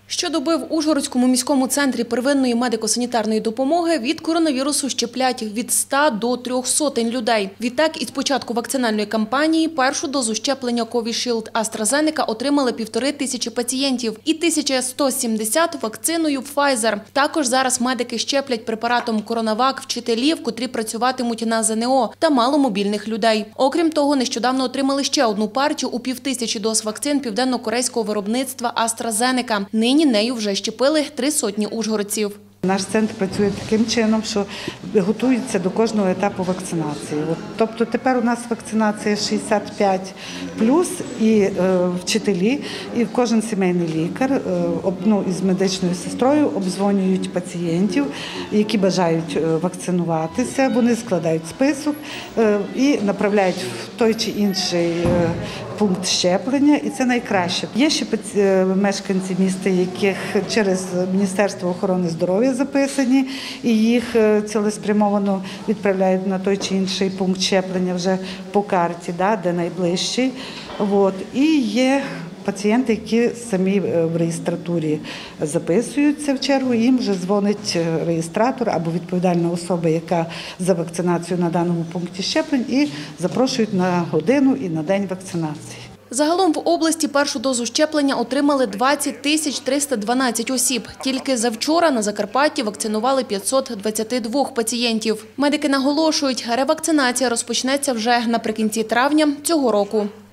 Щодоби в Ужгородському міському центрі первинної медико-санітарної допомоги від коронавірусу щеплять від 100 до 300 людей. Відтак, із початку вакцинальної кампанії першу дозу щеплення Covishield AstraZeneca отримали 1500 пацієнтів і 1170 вакциною Pfizer. Також зараз медики щеплять препаратом CoronaVac вчителів, котрі працюватимуть на ЗНО, та маломобільних людей. Окрім того, нещодавно отримали ще одну партію у 1500 доз вакцин південно-корейського виробництва AstraZeneca. Нині нею вже щепили 300 ужгородців. Наш центр працює таким чином, що готується до кожного етапу вакцинації. Тобто тепер у нас вакцинація 65+, і вчителі, і кожен сімейний лікар із медичною сестрою обдзвонюють пацієнтів, які бажають вакцинуватися. Вони складають список і направляють в той чи інший пункт щеплення, і це найкраще. Є ще мешканці міста, яких через Міністерство охорони здоров'я записані, і їх цілеспрямовано відправляють на той чи інший пункт щеплення вже по карті, де найближчий. І є пацієнти, які самі в реєстратурі записуються в чергу, їм вже дзвонить реєстратор або відповідальна особа, яка за вакцинацію на даному пункті щеплень, і запрошують на годину і на день вакцинації. Загалом в області першу дозу щеплення отримали 20 312 осіб. Тільки завчора на Закарпатті вакцинували 522 пацієнтів. Медики наголошують, ревакцинація розпочнеться вже наприкінці травня цього року.